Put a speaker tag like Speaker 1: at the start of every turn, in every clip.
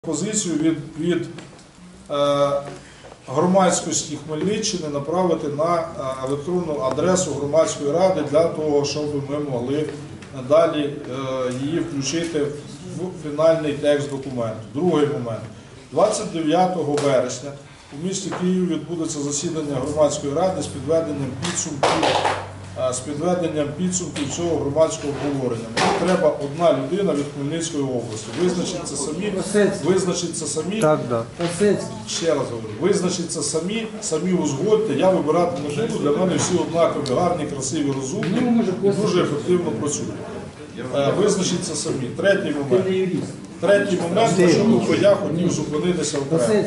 Speaker 1: пропозицію від громадськості Хмельниччини направити на електронну адресу громадської ради для того, щоб ми могли далі її включити в фінальний текст документу. Другий момент. 29 вересня у місті Києві відбудеться засідання громадської ради з підведенням підсумків цього громадського обговорення. Мені треба одна людина від Хмельницької області. Визначиться самі, ще раз говорю, визначиться самі узгодьте, я вибирати не буду, для мене всі однакові, гарні, красиві, розумні і дуже ефективно працюють. Визначиться самі. Третій момент, на чому я хотів зупинитися окремо.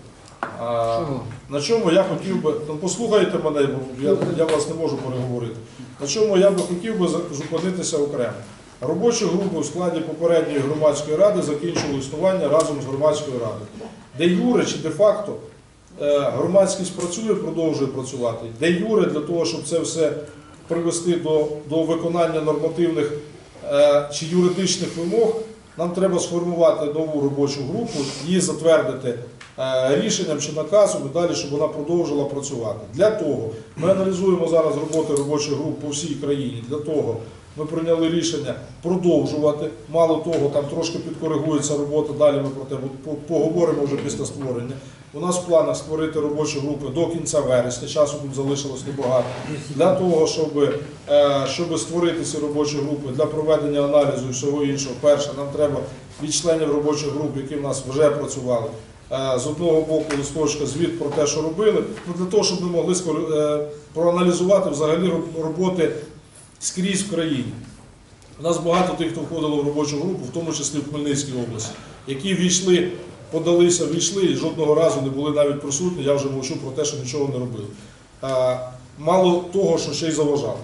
Speaker 1: На чому я хотів би, послухайте мене, бо я вас не можу переговорити, на чому я би хотів би зупинитися окремо. Робочі групи у складі попередньої громадської ради закінчили існування разом з громадською радою. Де юре чи де-факто громадськість працює, продовжує працювати. Де юре для того, щоб це все привести до виконання нормативних чи юридичних вимог, нам треба сформувати нову робочу групу, її затвердити рішенням чи наказом і далі, щоб вона продовжила працювати. Для того ми аналізуємо зараз роботи робочих груп по всій країні. Для того ми прийняли рішення продовжувати. Мало того, там трошки підкоригується робота, далі ми про те поговоримо вже після створення. У нас в планах створити робочі групи до кінця вересня, часу тут залишилось небагато. Для того, щоб створити ці робочі групи для проведення аналізу і всього іншого, перше, нам треба від членів робочих груп, які в нас вже працювали, з одного боку листочка звіт про те, що робили, для того, щоб ми могли проаналізувати взагалі роботи скрізь в країні. У нас багато тих, хто входило в робочу групу, в тому числі в Хмельницькій області, які війшли, подалися, війшли і жодного разу не були навіть присутні, я вже мовчу про те, що нічого не робили. Мало того, що ще й заважали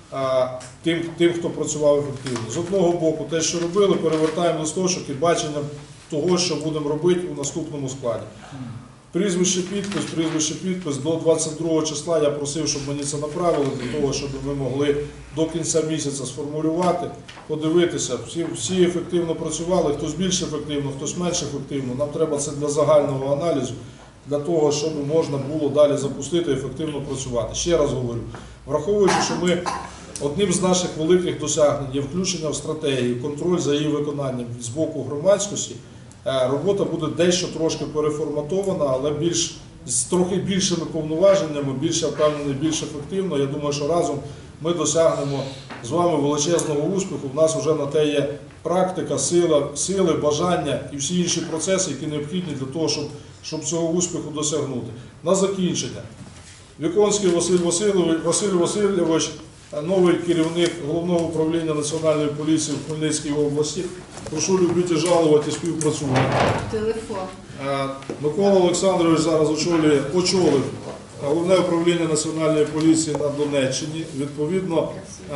Speaker 1: тим, хто працював ефективно. З одного боку, те, що робили, перевертаємо листочок і баченням того, що будемо робити у наступному складі. Прізвище, підпис. До 22 числа я просив, щоб мені це направили, для того, щоб ми могли до кінця місяця сформулювати, подивитися. Всі ефективно працювали, хтось більш ефективно, хтось менш ефективно. Нам треба це для загального аналізу, для того, щоб можна було далі запустити і ефективно працювати. Ще раз говорю, враховуючи, що ми одним з наших великих досягнень є включення в стратегію, контроль за її виконанням з боку громадськості, робота буде дещо трошки переформатована, але з трохи більшими повноваженнями, більш впевнений, більш ефективно. Я думаю, що разом ми досягнемо з вами величезного успіху. У нас вже на те є практика, сили, бажання і всі інші процеси, які необхідні для того, щоб цього успіху досягнути. На закінчення. Віконський Василь Васильович, новий керівник Головного управління Національної поліції в Хмельницькій області. Прошу любити, жалувати, співпрацювати. Телефон. Микола Олександрович зараз очолив Головне управління Національної поліції на Донеччині. Відповідно,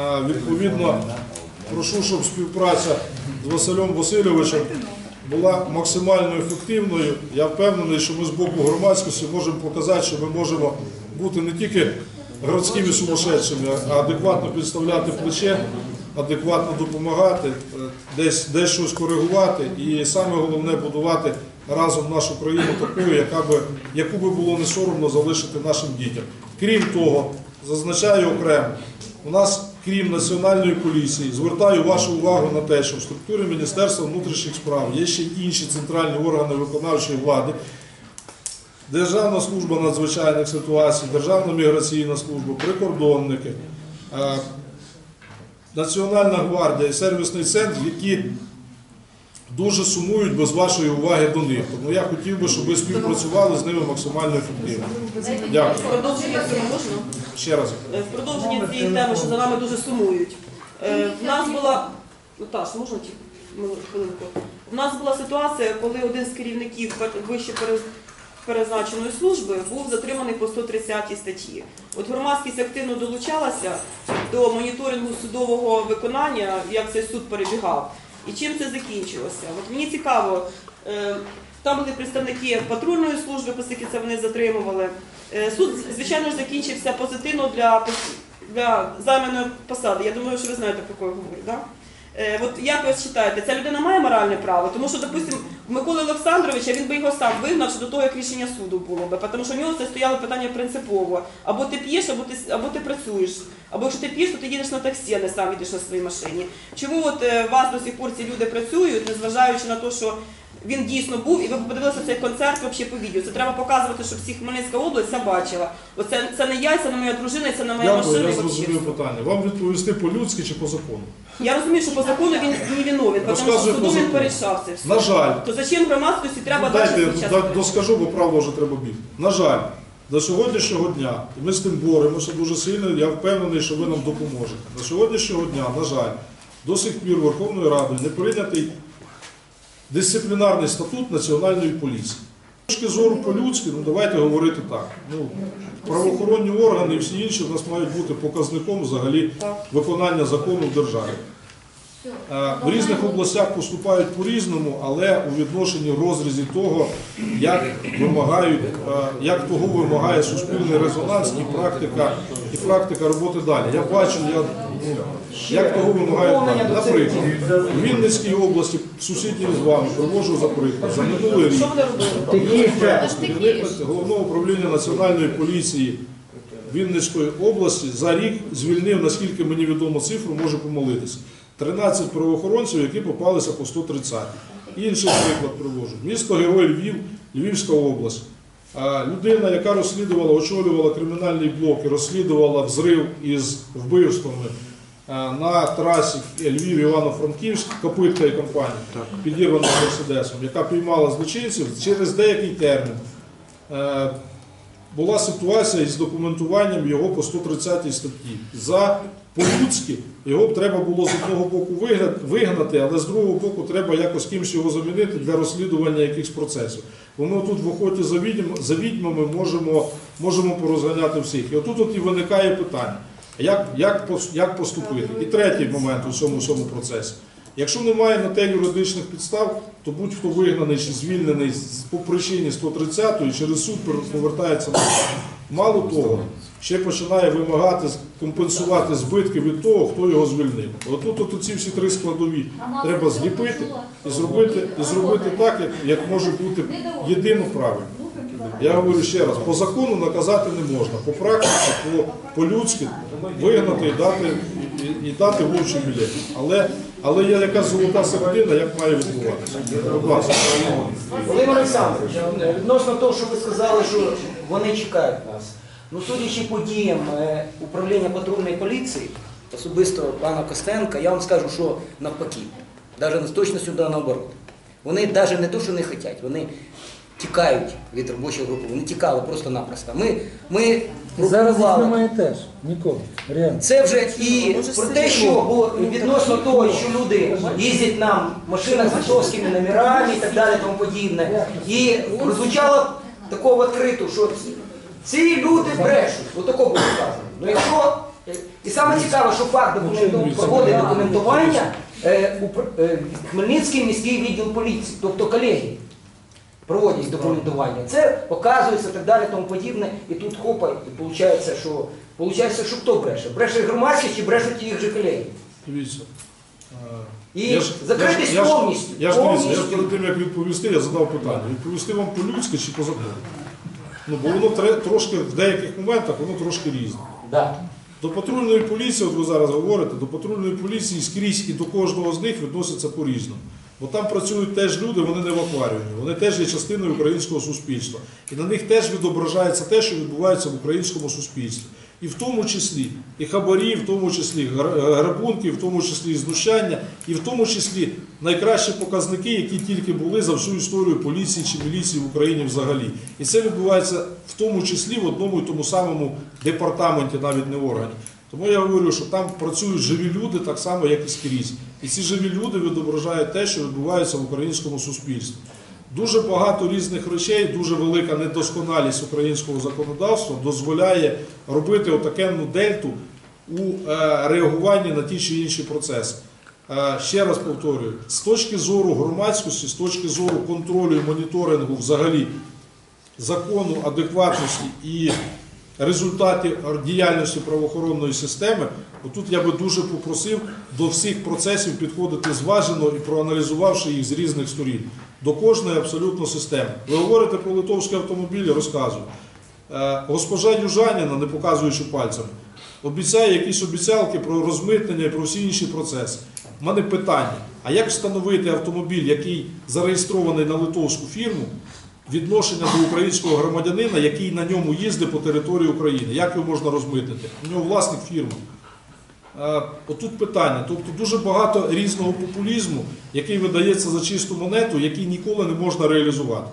Speaker 1: прошу, щоб співпраця з Василем Васильовичем була максимально ефективною. Я впевнений, що ми з боку громадськості можемо показати, що ми можемо бути не тільки городськими сумасшедшими, а адекватно підставляти плече, адекватно допомагати, десь щось коригувати і саме головне будувати разом нашу країну такою, яку би було не соромно залишити нашим дітям. Крім того, зазначаю окремо, у нас, крім Національної поліції, звертаю вашу увагу на те, що в структурі Міністерства внутрішніх справ є ще інші центральні органи виконавчої влади, Державна служба надзвичайних ситуацій, Державна міграційна служба, прикордонники, Національна гвардія і сервісний центр, які дуже сумують без вашої уваги до них. Тому я хотів би, щоб ви співпрацювали з ними максимально ефективно. Дякую. Ще раз.
Speaker 2: В продовження цієї теми, що за нами дуже сумують. В нас була... Наташ, можна хвилинку? У нас була ситуація, коли один з керівників вище перезначеної служби був затриманий по 130 статті. От громадськість активно долучалася до моніторингу судового виконання, як цей суд перебігав. І чим це закінчилося? От мені цікаво, там були представники патрульної служби, оскільки це вони затримували. Суд, звичайно ж, закінчився позитивно для займаної посади. Я думаю, що ви знаєте, про кого я говорю, так? От як ви вважаєте, ця людина має моральне право? Тому що, допустимо, Миколи Олександровича, він би його сам вигнав ще до того, як рішення суду було би, тому що в нього це стояло питання принципово. Або ти п'єш, або ти працюєш. Або якщо ти п'єш, то ти їдеш на таксі, а не сам їдеш на своїй машині. Чому от вас до сих пор ці люди працюють, незважаючи на те, що він дійсно був, і ви подивилися цей концерт взагалі по відео. Це треба показувати, щоб всі Хмельницька область це бачила. Оце це не я, це не моя дружина, це не моя машина.
Speaker 1: Я зрозумів питання. Вам відповісти по-людськи чи по закону?
Speaker 2: Я розумію, що по закону він не виновен, тому що
Speaker 1: Розказуй
Speaker 2: судом
Speaker 1: по
Speaker 2: він
Speaker 1: закону.
Speaker 2: порішав це все.
Speaker 1: На жаль.
Speaker 2: То зачем громадськості треба
Speaker 1: Дайте
Speaker 2: далі
Speaker 1: я
Speaker 2: свій час?
Speaker 1: доскажу, бо правда вже треба бігти. На жаль, до сьогоднішнього дня, і ми з тим боремося дуже сильно, я впевнений, що ви нам допоможете. До сьогоднішнього дня, на жаль, до сих пір Верховною Радою не прийнятий дисциплінарний статут Національної поліції. З точки зору по-людськи, давайте говорити так. Правоохоронні органи і всі інші в нас мають бути показником взагалі виконання закону в державі. В різних областях поступають по-різному, але у відношенні розрізі того, як того вимагає суспільний резонанс і практика роботи далі. Я бачу, як того вимагає далі. Наприклад, в Вінницькій області, сусідній з вами, привожу за приклад, за минулий рік керівник Головного управління Національної поліції Вінницької області за рік звільнив, наскільки мені відомо цифру, можу помилитися, 13 правоохоронців, які попалися по 130. Інший приклад привожу. Місто Герой Львів, Львівська область. Людина, яка розслідувала, очолювала кримінальний блок і розслідувала взрив із вбивствами на трасі Львів-Івано-Франківськ, Копитка і компанія, підірвана Мерседесом, яка піймала злочинців, через деякий термін була ситуація із документуванням його по 130 статті. По-людськи його б треба було з одного боку вигнати, але з другого боку треба якось кимось його замінити для розслідування якихось процесів. Бо ми тут в охоті за відьмами можемо порозганяти всіх. І отут і виникає питання, як поступити. І третій момент у цьому процесі. Якщо немає на те юридичних підстав, то будь-хто вигнаний чи звільнений по причині 130-ї через суд повертається на суд. Мало того, ще починає вимагати компенсувати збитки від того, хто його звільнив. Отут ці всі три складові треба зліпити і зробити так, як може бути єдино правильно. Я говорю ще раз, по закону наказати не можна, по практиці, по-людськи вигнати і дати вовчий білет. Але є якась золота середина, як має відбуватися. Будь ласка.
Speaker 3: Володимир Олександрович, відносно того, що ви сказали, що вони чекають нас. Судячи по діям управління патрульної поліції, особисто пана Костенка, я вам скажу, що навпаки, навіть з точністю до наоборот. Вони навіть не то, що не хочуть, вони тікають від робочої групи, вони тікали просто-напросто. Ми
Speaker 4: Зараз їх немає теж, нікого, реально.
Speaker 3: Це вже і про те, що відносно того, що люди їздять на машинах з литовськими номерами і так далі, тому подібне. І прозвучало такого відкрито, що ці люди брешуть. Отако було сказано. І саме цікаве, що факт проводить документування Хмельницький міський відділ поліції, тобто колеги проводять документування. Це показується і так далі, тому подібне. І тут хопа, і виходить, що хто бреше? Бреше громадськість чи брешуть їх же колеги?
Speaker 1: Дивіться.
Speaker 3: І закритість повністю.
Speaker 1: Я перед тим, як відповісти, я задав питання. Відповісти вам по-людськи чи по закону? Бо воно трошки, в деяких моментах, воно трошки різне.
Speaker 3: Да.
Speaker 1: До патрульної поліції, от ви зараз говорите, до патрульної поліції скрізь і до кожного з них відносяться по-різному. Бо там працюють теж люди, вони не в акваріумі, вони теж є частиною українського суспільства. І на них теж відображається те, що відбувається в українському суспільстві. І в тому числі і хабарі, в тому числі грабунки, в тому числі і знущання, і в тому числі найкращі показники, які тільки були за всю історію поліції чи міліції в Україні взагалі. І це відбувається в тому числі в одному і тому самому департаменті, навіть не органі. Тому я говорю, що там працюють живі люди так само, як і скрізь. І ці живі люди відображають те, що відбувається в українському суспільстві. Дуже багато різних речей, дуже велика недосконалість українського законодавства дозволяє робити отакенну дельту у реагуванні на ті чи інші процеси. Ще раз повторюю, з точки зору громадськості, з точки зору контролю і моніторингу взагалі закону, адекватності і результаті діяльності правоохоронної системи, отут я би дуже попросив до всіх процесів підходити зважено і проаналізувавши їх з різних сторін. До кожної абсолютно системи. Ви говорите про литовські автомобілі, розказую. Госпожа Южаніна, не показуючи пальцем, обіцяє якісь обіцялки про розмитнення і про всі інші процеси. У мене питання, а як встановити автомобіль, який зареєстрований на литовську фірму, відношення до українського громадянина, який на ньому їздить по території України? Як його можна розмитнити? У нього власник фірми. Отут питання. Тобто дуже багато різного популізму, який видається за чисту монету, який ніколи не можна реалізувати.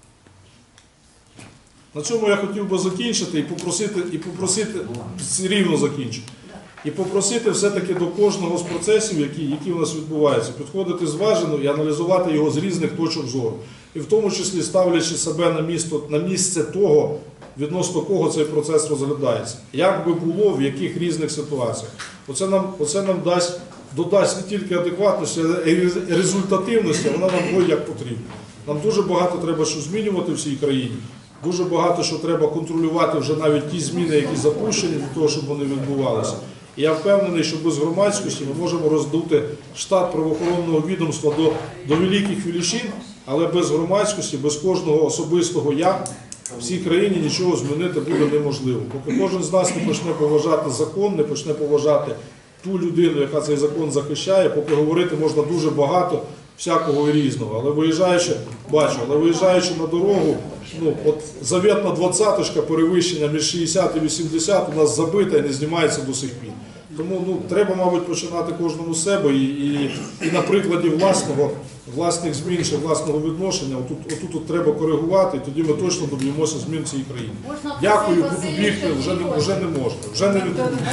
Speaker 1: На цьому я хотів би закінчити і попросити рівно закінчу. І попросити все-таки до кожного з процесів, які у нас відбуваються, підходити зважено і аналізувати його з різних точок зору. І в тому числі ставлячи себе на місце того, відносно кого цей процес розглядається. Як би було, в яких різних ситуаціях. Оце нам додасть не тільки адекватності, але й результативності, вона нам як потрібно. Нам дуже багато треба що змінювати в цій країні. Дуже багато що треба контролювати вже навіть ті зміни, які запущені, для того, щоб вони відбувалися. І я впевнений, що без громадськості ми можемо роздути штат правоохоронного відомства до великих величин, але без громадськості, без кожного особистого «я» в цій країні нічого змінити буде неможливо. Поки кожен з нас не почне поважати закон, не почне поважати ту людину, яка цей закон захищає, поки говорити можна дуже багато всякого і різного. Але виїжджаючи на дорогу, от заветна 20-ка перевищення між 60 і 80 у нас забита і не знімається до сих пір. Тому треба, мабуть, починати кожному з себе і на прикладі власних змін чи власного відношення, отут треба коригувати, і тоді ми точно доб'ємося змін в цій країні. Дякую, буду бігти, вже не можна, вже не відбудеться.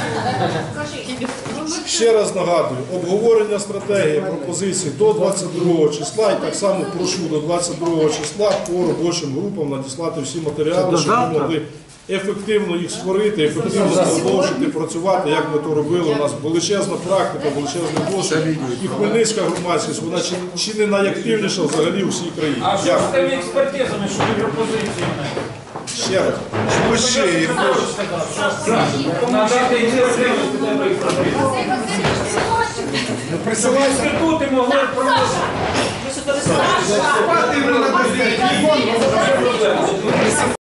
Speaker 1: Ще раз нагадую, обговорення стратегії, пропозицій до 22 числа, і так само прошу до 22 числа по робочим групам надіслати всі матеріали, щоб ми могли ефективно їх створити, ефективно продовжити працювати, як ми то робили. У нас величезна практика, величезний досвід. І хмельницька громадськість, вона чи не найактивніша взагалі у всій країні.
Speaker 5: А що з тими експертизами, що ви пропозиціями?
Speaker 1: Ще раз.
Speaker 5: Надати експертизу з тебе експертизу. Щоб інститути могли проводити.
Speaker 2: Ви що,